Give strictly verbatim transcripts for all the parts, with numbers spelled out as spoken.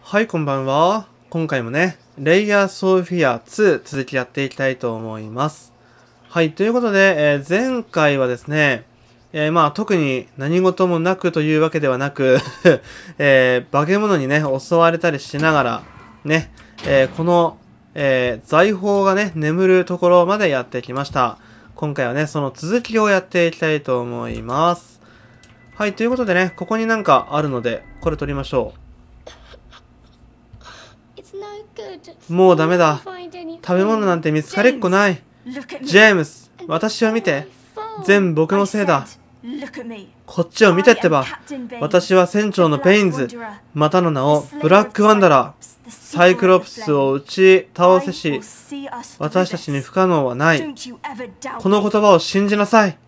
はい、こんばんは。今回もね、レイヤーソフィアツー続きやっていきたいと思います。はい、ということで、えー前回はですね、えーまあ特に何事もなくというわけではなく、えー化け物にね、襲われたりしながら、ね、えーこの、えー財宝がね、眠るところまでやってきました。今回はね、その続きをやっていきたいと思います。はい、ということでね、ここになんかあるので、これ取りましょう。もうダメだ。食べ物なんて見つかりっこない。ジェームス、私を見て。全部僕のせいだ。こっちを見てってば。私は船長のペインズ。またの名をブラックワンダラー。サイクロプスを打ち倒せし、私たちに不可能はない。この言葉を信じなさい。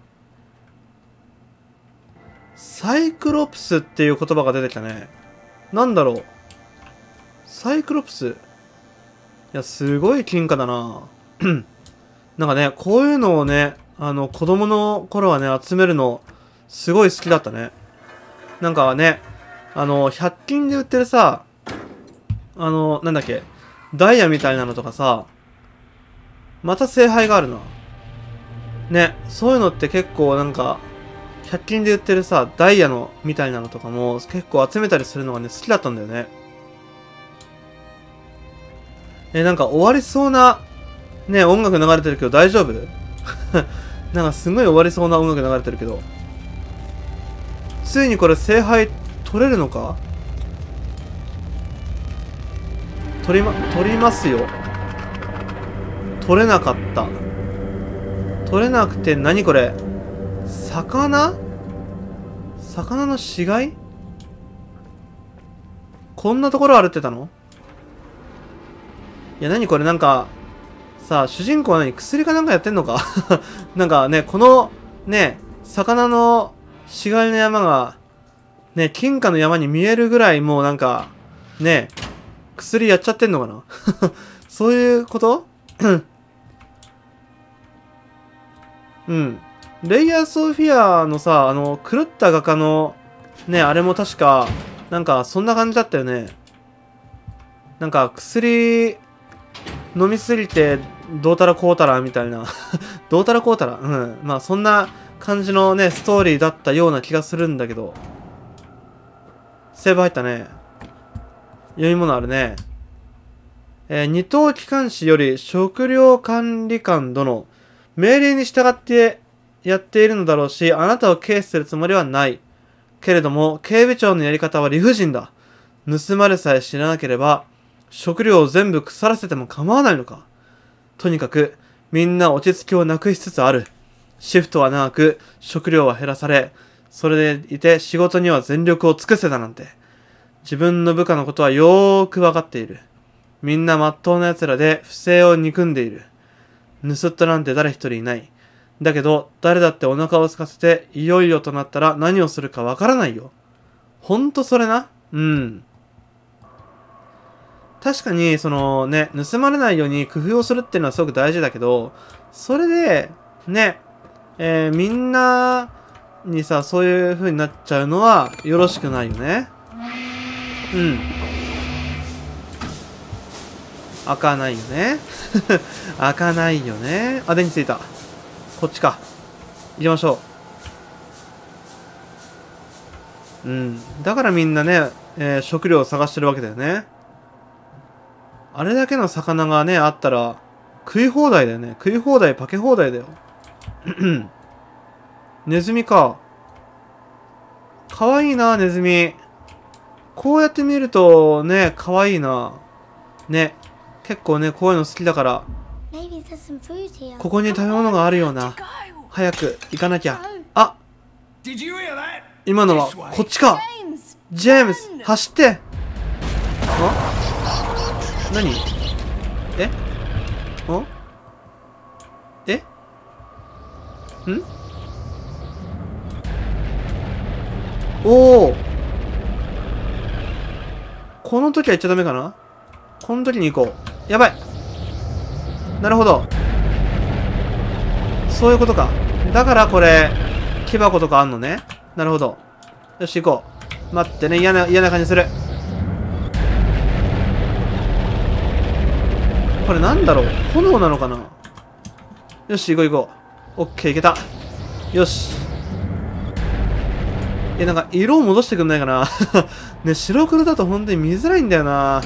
サイクロプスっていう言葉が出てきたね。なんだろう。サイクロプス。いや、すごい金貨だな。なんかね、こういうのをね、あの、子供の頃はね、集めるの、すごい好きだったね。なんかね、あの、ひゃく均で売ってるさ、あの、なんだっけ、ダイヤみたいなのとかさ、また聖杯があるな。ね、そういうのって結構なんか、ひゃく均で売ってるさ、ダイヤのみたいなのとかも結構集めたりするのがね、好きだったんだよね。え、なんか終わりそうな、ね、音楽流れてるけど大丈夫なんかすごい終わりそうな音楽流れてるけど。ついにこれ聖杯取れるのか？取りま、取りますよ。取れなかった。取れなくて何これ？魚？魚の死骸？こんなところ歩ってたの？いや、なにこれなんか、さあ、主人公は何？薬かなんかやってんのかなんかね、この、ね、魚の死骸の山が、ね、金貨の山に見えるぐらいもうなんか、ね、薬やっちゃってんのかなそういうことうん。レイヤーソフィアのさ、あの、狂った画家の、ね、あれも確か、なんか、そんな感じだったよね。なんか、薬、飲みすぎて、どうたらこうたらみたいな。どうたらこうたらうん。まあ、そんな感じのね、ストーリーだったような気がするんだけど。セーブ入ったね。読み物あるね。えー、二等機関士より食料管理官殿。命令に従ってやっているのだろうし、あなたを軽視するつもりはない。けれども、警備長のやり方は理不尽だ。盗まれさえ知らなければ、食料を全部腐らせても構わないのか。とにかく、みんな落ち着きをなくしつつある。シフトは長く、食料は減らされ、それでいて仕事には全力を尽くせたなんて。自分の部下のことはよーくわかっている。みんな真っ当な奴らで不正を憎んでいる。盗人なんて誰一人いない。だけど、誰だってお腹を空かせて、いよいよとなったら何をするかわからないよ。ほんとそれな。うん。確かに、そのね、盗まれないように工夫をするっていうのはすごく大事だけど、それで、ね、えー、みんなにさ、そういう風になっちゃうのはよろしくないよね。うん。開かないよね。開かないよね。あ、電気ついた。こっちか。行きましょう。うん。だからみんなね、えー、食料を探してるわけだよね。あれだけの魚がね、あったら、食い放題だよね。食い放題、パケ放題だよ。ネズミか。かわいいな、ネズミ。こうやって見ると、ね、かわいいな。ね。結構ね、こういうの好きだから。ここに食べ物があるような。早く行かなきゃ。あ、今のはこっちか。ジェームス、走って。あ、何？え？ん？え？ん？おお。この時は行っちゃダメかな？この時に行こう。やばい。なるほど。そういうことか。だからこれ、木箱とかあんのね。なるほど。よし、行こう。待ってね。嫌な、嫌な感じする。 これなんだろう、炎なのかな。よし、行こう行こう。オッケー、いけた。よし。え、なんか、色を戻してくんないかな。ね、白黒だと本当に見づらいんだよな。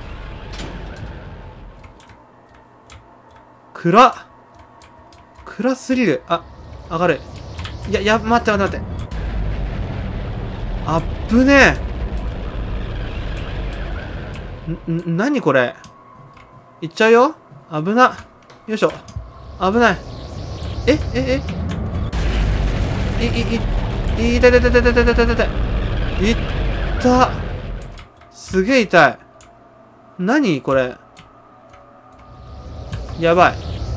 暗。暗すぎる。あ、上がる。いや、いや、待って待って待って。あっぶねえ。ん、ん、なにこれ。いっちゃうよ。危な。よいしょ。危ない。え、え、え。い、い、い、いたいたいたいたいたいたいたいたいた。いった。すげえ痛い。なにこれ。やばい。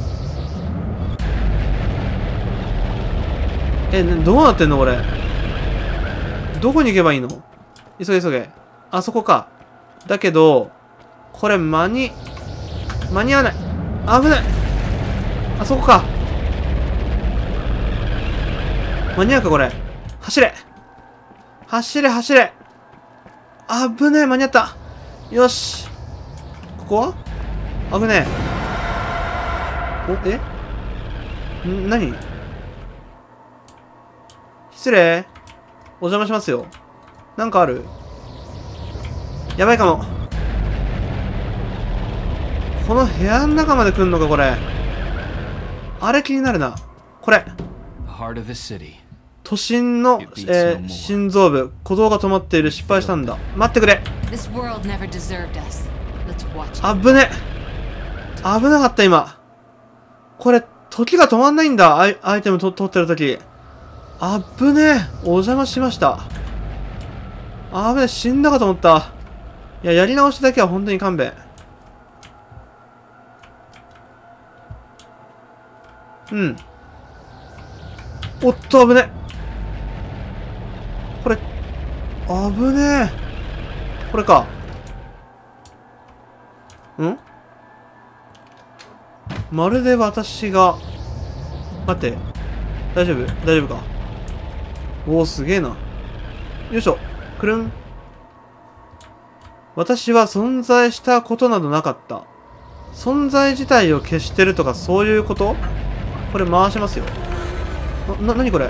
え、どうなってんのこれ。どこに行けばいいの？急げ急げ。あそこか。だけど、これ間に、間に合わない。危ない。あそこか。間に合うかこれ。走れ。走れ走れ。危ねえ、間に合った。よし。ここは危ねえ。お、えん、何？失礼。お邪魔しますよ。なんかある？やばいかも。この部屋の中まで来んのか、これ。あれ気になるな。これ。都心の、えー、心臓部。鼓動が止まっている。失敗したんだ。待ってくれ。あぶね。危なかった、今。これ、時が止まんないんだ。アイ、アイテムと取ってる時。あぶねえ。お邪魔しました。あぶねえ。死んだかと思った。いや、やり直しだけは本当に勘弁。うん。おっと、危ねえ。これ、危ねえ。これか。ん？まるで私が、待って。大丈夫？大丈夫か？おお、すげえな。よいしょ。くるん。私は存在したことなどなかった。存在自体を消してるとかそういうこと？これ回しますよ。な、な、なにこれ？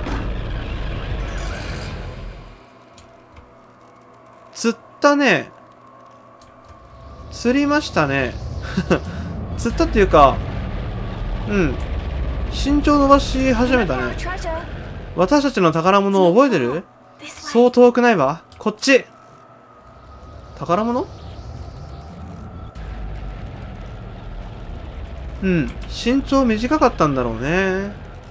釣ったね。釣りましたね。釣ったっていうか、うん。身長伸ばし始めたね。私たちの宝物を覚えてる？そう遠くないわ。こっち。宝物？うん。身長短かったんだろうね。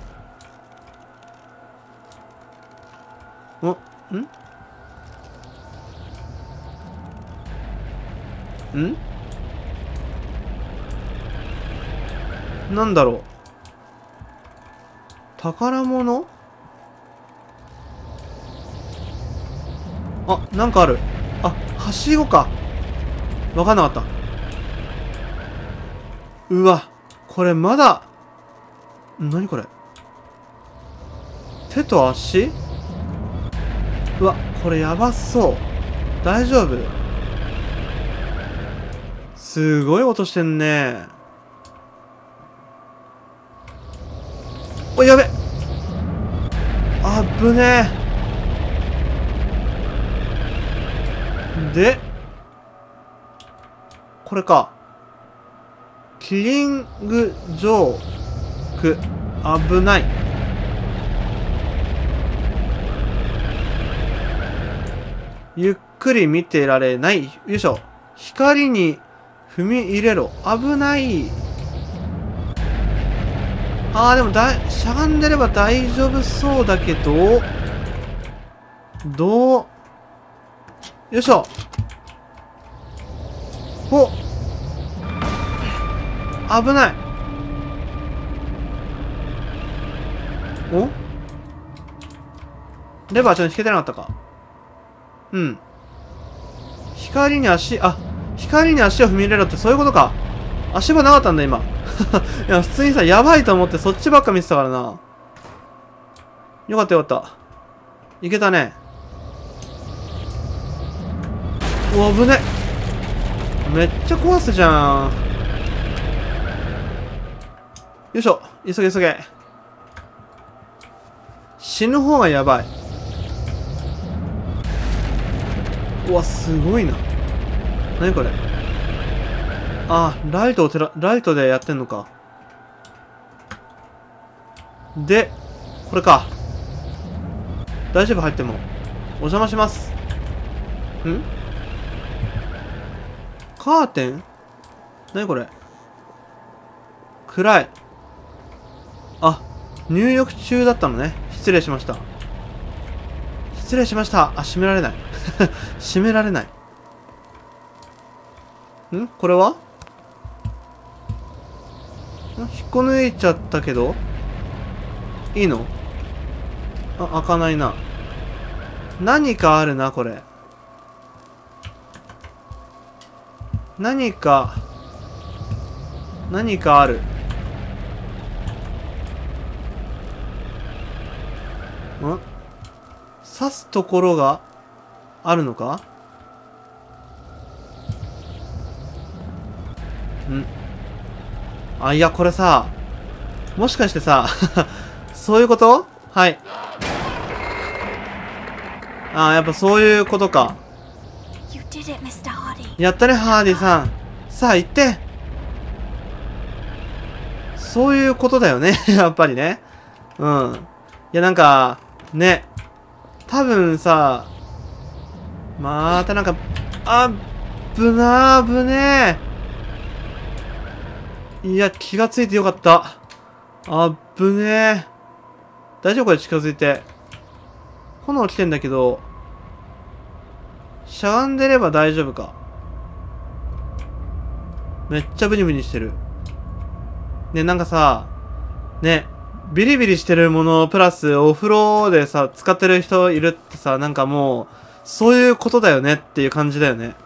お、ん？ん？なんだろう。宝物？あ、なんかある。あ、はしごか。わかんなかった。うわ、これまだ、なにこれ。手と足？うわ、これやばそう。大丈夫？すごい音してんね。お、やべ。あぶねえ。で、これか。キリングジョーク。危ない。ゆっくり見てられない。よいしょ。光に踏み入れろ。危ない。あー、でもだい、しゃがんでれば大丈夫そうだけど、どう、よいしょ。お、危ない。お、レバーちょっと引けてなかったか。うん。光に足、あ、光に足を踏み入れろってそういうことか。足場なかったんだ、今。いや、普通にさ、やばいと思ってそっちばっか見てたからな。よかったよかった。いけたね。お、危ね。めっちゃ壊すじゃん。 いしょ。急げ急げ。死ぬ方がやばい。うわ、すごいな。なにこれ。あ、ライトをてら、ライトでやってんのか。で、これか。大丈夫入っても。お邪魔します。ん？カーテン？なにこれ。暗い。あ、入浴中だったのね。失礼しました。失礼しました。あ、閉められない。閉められない。ん？これは？ん？引っこ抜いちゃったけどいいの？あ、開かないな。何かあるな、これ。何か、何かある。ん？刺すところがあるのか？ん？あ、いや、これさ、もしかしてさ、そういうこと？はい。ああ、やっぱそういうことか。やったね、ハーディさん。さあ、行って。そういうことだよね。やっぱりね。うん。いや、なんか、ね。多分さ、またなんか、あっぶなーぶねー。いや、気がついてよかった。あっぶねー。大丈夫これ近づいて。炎来てんだけど、しゃがんでれば大丈夫か。めっちゃブニブニしてる。ね、なんかさ、ね、ビリビリしてるものプラスお風呂でさ、使ってる人いるってさ、なんかもう、そういうことだよねっていう感じだよね。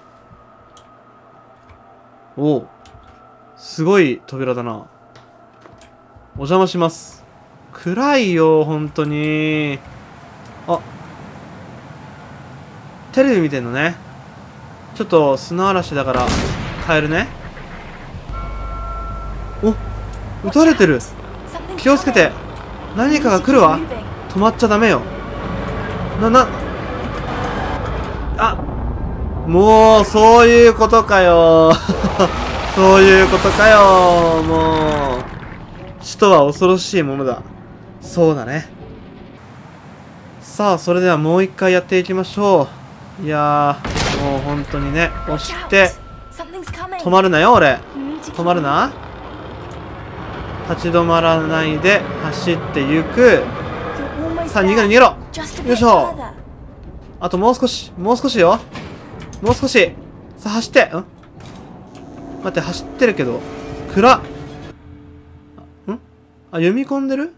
おお。すごい扉だな。お邪魔します。暗いよ、本当に。あ、テレビ見てんのね。ちょっと砂嵐だから変えるね。お、撃たれてる。気をつけて。何かが来るわ。止まっちゃダメよ。な、な、あ、もう、そういうことかよ。そういうことかよ。もう、死とは恐ろしいものだ。そうだね。さあ、それではもう一回やっていきましょう。いやー、もう本当にね、押して、止まるなよ、俺。止まるな。立ち止まらないで走って行く。さあ、逃げろ、逃げろ。よいしょ。あともう少し、もう少しよ。もう少し。さあ、走って。ん？待って、走ってるけど。暗っ。ん？あ、読み込んでる？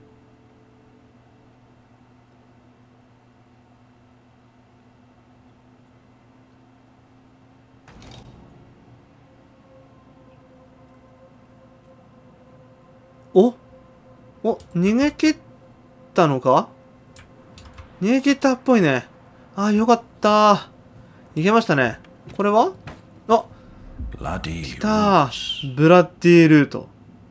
お？お、逃げ切ったのか？逃げ切ったっぽいね。ああ、よかったー。いけましたね。これは？あ、来たー。ブラッディルート。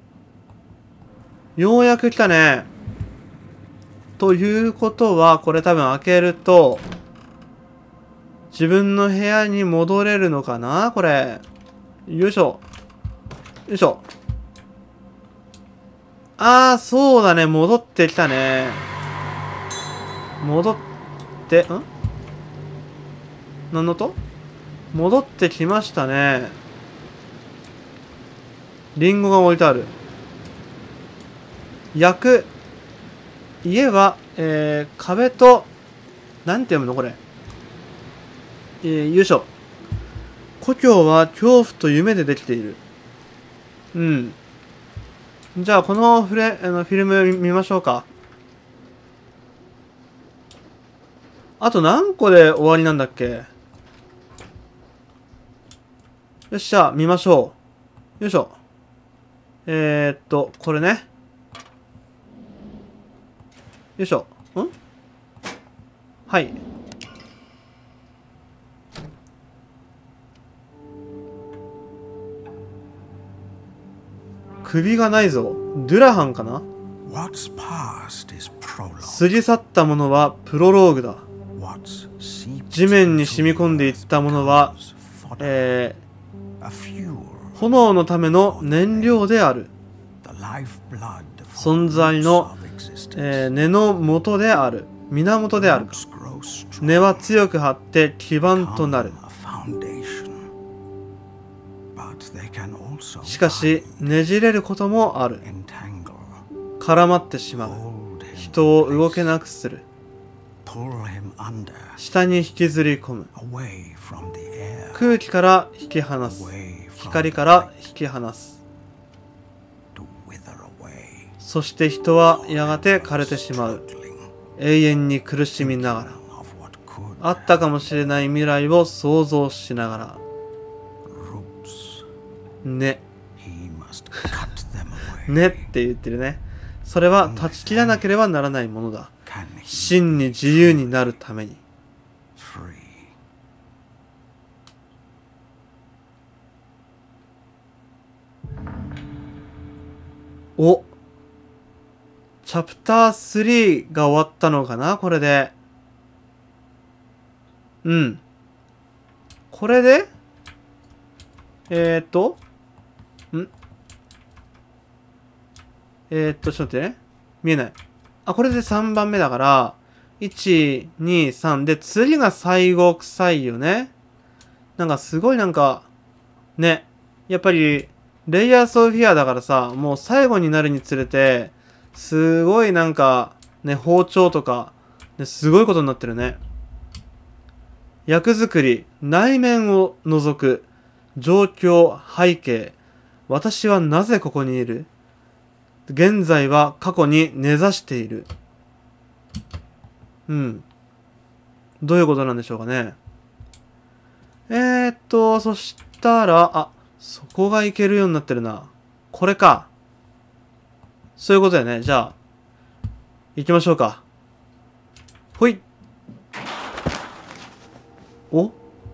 ようやく来たね。ということは、これ多分開けると、自分の部屋に戻れるのかなこれ。よいしょ。よいしょ。ああ、そうだね。戻ってきたね。戻って、ん？何の音？戻ってきましたね。リンゴが置いてある。焼く。家は、えー、壁と、なんて読むのこれ。えー、よいしょ。故郷は恐怖と夢でできている。うん。じゃあ、このフレ、あの、フィルム見ましょうか。あと何個で終わりなんだっけ？よっしゃ、見ましょう。よいしょ。えー、っと、これね。よいしょ。ん？はい。 首がないぞ。ドゥラハンかな。過ぎ去ったものはプロローグだ。地面に染み込んでいったものは、えー、炎のための燃料である。存在の、えー、根の元である。源であるか。根は強く張って基盤となる。しかしねじれることもある。絡まってしまう。人を動けなくする。下に引きずり込む。空気から引き離す。光から引き離す。そして人はやがて枯れてしまう。永遠に苦しみながら、あったかもしれない未来を想像しながら。ね。ねって言ってるね。それは断ち切らなければならないものだ。真に自由になるために。お、チャプタースリーが終わったのかな、これで。うん。これでえーっと、んえーっと、ちょっと待ってね。見えない。あ、これでさんばんめだから、いち、に、さんで、次が最後臭いよね。なんかすごいなんか、ね。やっぱり、レイヤースオフィアだからさ、もう最後になるにつれて、すごいなんか、ね、包丁とか、ね、すごいことになってるね。役作り、内面を除く、状況、背景、私はなぜここにいる？現在は過去に根ざしている。うん。どういうことなんでしょうかね。えーっと、そしたら、あ、そこがいけるようになってるな。これか。そういうことだよね。じゃあ、行きましょうか。ほい。お？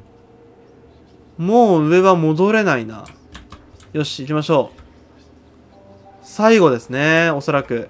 もう上は戻れないな。よし、行きましょう。最後ですね、おそらく。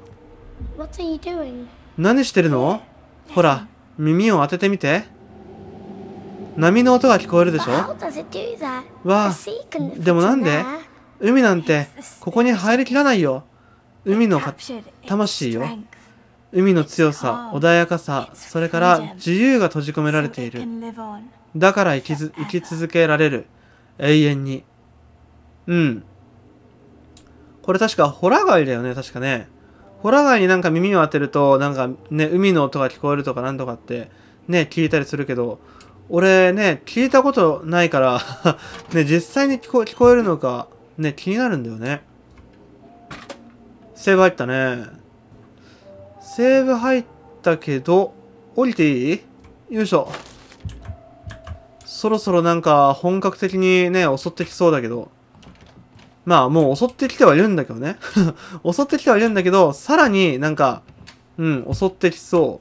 何してるの？ほら、耳を当ててみて。波の音が聞こえるでしょ？わあ、でもなんで？海なんて、ここに入りきらないよ。海の魂よ。海の強さ、穏やかさ、それから自由が閉じ込められている。だから生きず生き続けられる。永遠に。うん。これ確かホラ貝だよね、確かね。ホラ貝になんか耳を当てると、なんかね、海の音が聞こえるとかなんとかって、ね、聞いたりするけど、俺ね、聞いたことないから、ね、実際に聞こ、聞こえるのか、ね、気になるんだよね。セーブ入ったね。セーブ入ったけど、降りていい？よいしょ。そろそろなんか本格的にね、襲ってきそうだけど。まあもう襲ってきてはいるんだけどね。襲ってきてはいるんだけど、さらになんか、うん、襲ってきそう。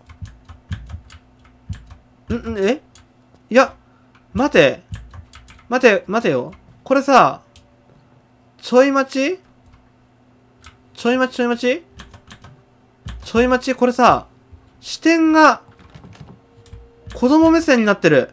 ん、ん、え？いや、待て。待て、待てよ。これさ、ちょい待ち？ちょい待ちちょい待ちちょい待ちこれさ、視点が、子供目線になってる。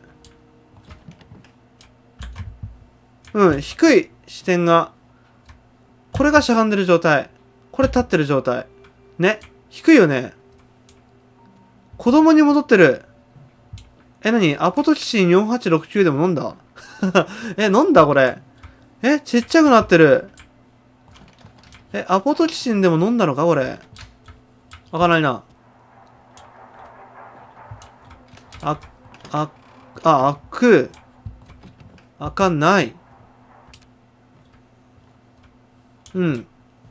うん、低い視点が。これがしゃがんでる状態。これ立ってる状態。ね。低いよね。子供に戻ってる。え、なに？アポトキシンよんはちろくきゅうでも飲んだえ、飲んだこれ。え、ちっちゃくなってる。え、アポトキシンでも飲んだのかこれ。開かないな。あ、あ、あ、開く。開かない。うん。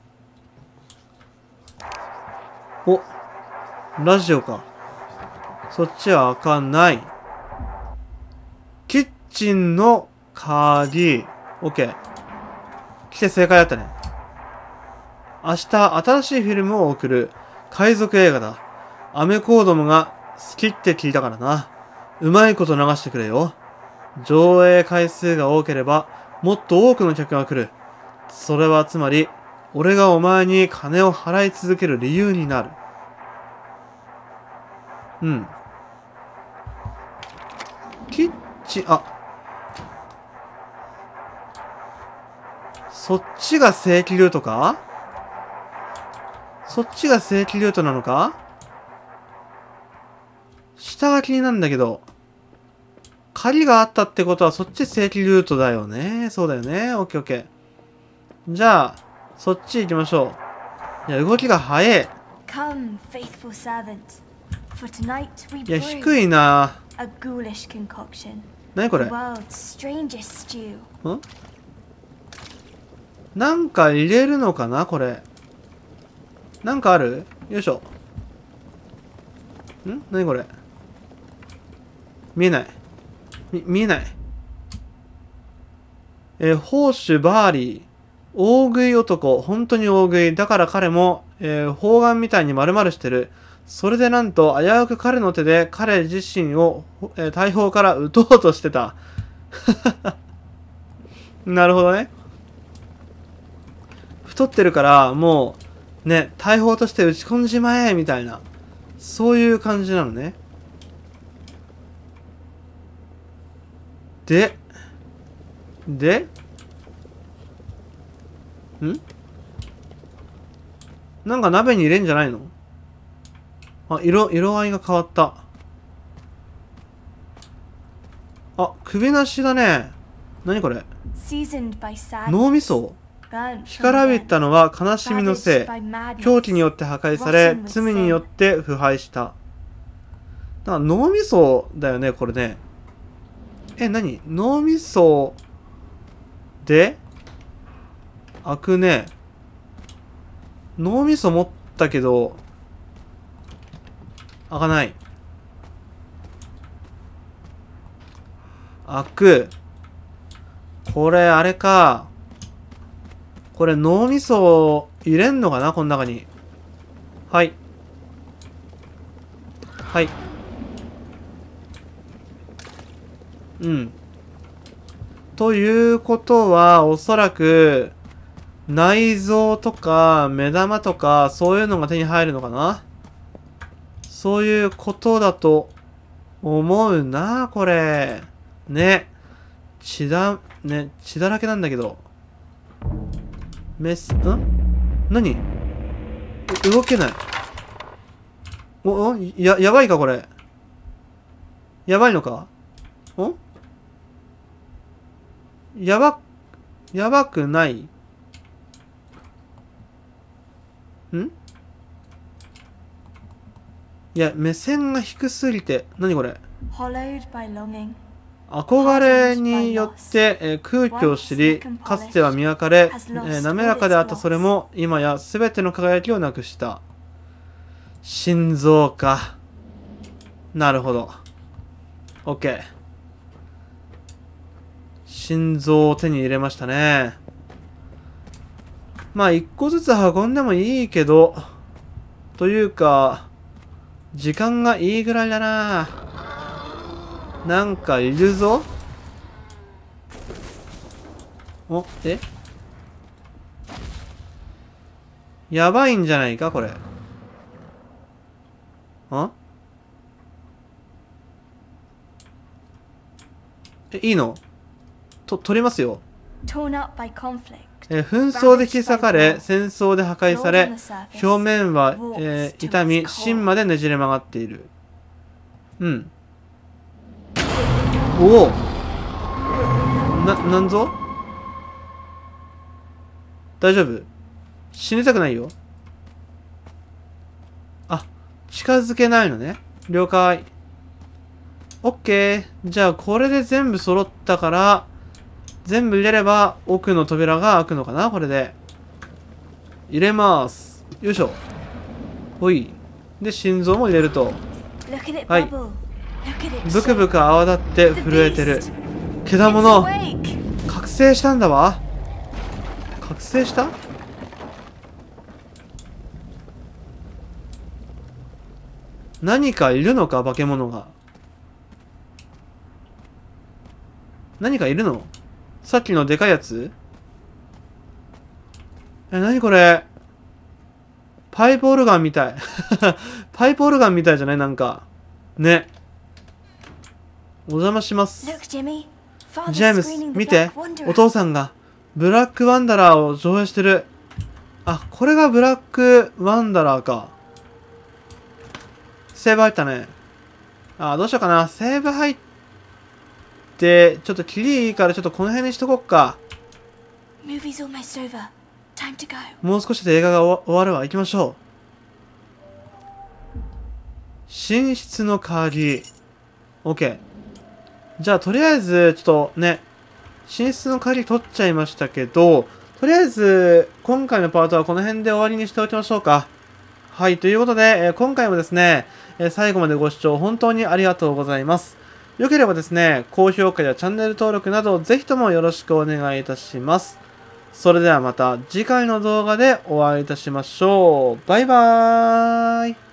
お、ラジオか。そっちは開かない。キッチンの鍵。オッケー。来て正解だったね。明日新しいフィルムを送る。海賊映画だ。アメコーどもが好きって聞いたからな。うまいこと流してくれよ。上映回数が多ければ、もっと多くの客が来る。それはつまり、 俺がお前に金を払い続ける理由になる。うん。キッチン、あ。そっちが正規ルートか？そっちが正規ルートなのか？下が気になるんだけど。鍵があったってことはそっち正規ルートだよね。そうだよね。オッケーオッケー。じゃあ、そっち行きましょう。いや、動きが早い。 Come, faithful servant. For tonight we いや、低いな。 a ghoulish concoction. 何これ？ The world's strangest stew. ん？なんか入れるのかなこれ。なんかある？よいしょ。ん？何これ？見えない。み、見えない。えー、報酬バーリー。大食い男。本当に大食い。だから彼も、えー、砲丸みたいに丸々してる。それでなんと、危うく彼の手で彼自身を、えー、大砲から撃とうとしてた。なるほどね。太ってるから、もう、ね、大砲として撃ち込んじまえみたいな。そういう感じなのね。で、で、ん？なんか鍋に入れんじゃないの？あ、色、色合いが変わった。あ、首なしだね。何これ？脳みそ？干からびったのは悲しみのせい。狂気によって破壊され、罪によって腐敗した。だから脳みそだよね、これね。え、何？脳みそで開くね。脳みそ持ったけど、開かない。開く。これ、あれか。これ、脳みそ入れんのかなこの中に。はい。はい。うん。ということは、おそらく、内臓とか、目玉とか、そういうのが手に入るのかな？そういうことだと思うな、これ。ね。血だ、ね、血だらけなんだけど。メス、ん？何？動けない。お、おや、やばいか、これ。やばいのか？ん？やば、やばくない？ん？いや、目線が低すぎて、何これ？憧れによって、えー、空気を知り、かつては磨かれ、えー、滑らかであったそれも、今や全ての輝きをなくした。心臓か。なるほど。OK。心臓を手に入れましたね。まあ、一個ずつ運んでもいいけど、というか、時間がいいぐらいだな。なんかいるぞ。お、え？やばいんじゃないかこれ。あ？え、いいの？と、取りますよ。えー、紛争で引き裂かれ、戦争で破壊され、表面は、えー、痛み、芯までねじれ曲がっている。うん。おお！な、なんぞ？大丈夫？死にたくないよ。あ、近づけないのね。了解。オッケー。じゃあ、これで全部揃ったから、全部入れれば奥の扉が開くのかなこれで。入れます。よいしょ。ほい。で、心臓も入れると。はい。ブクブク泡立って震えてる。けだもの。覚醒したんだわ。覚醒した？何かいるのか化け物が。何かいるの？さっきのでかいやつ？ え、なにこれ。パイプオルガンみたい。パイプオルガンみたいじゃないなんか。ね。お邪魔します。 Look, Jimmy. ジェーム Father's ス、 screening 見 the て Black。Wanderer. お父さんが、ブラックワンダラーを上映してる。あ、これがブラックワンダラーか。セーブ入ったね。あ、どうしようかな。セーブ入って、ちょっとキリいいからちょっとこの辺にしとこっか。 Movie's almost over. Time to go. もう少しで映画が終わ終わるわ。行きましょう。寝室の鍵。OK。じゃあ、とりあえず、ちょっとね、寝室の鍵取っちゃいましたけど、とりあえず、今回のパートはこの辺で終わりにしておきましょうか。はい、ということで、えー今回もですね、えー最後までご視聴本当にありがとうございます。よければですね、高評価やチャンネル登録など、ぜひともよろしくお願いいたします。それではまた次回の動画でお会いいたしましょう。バイバーイ。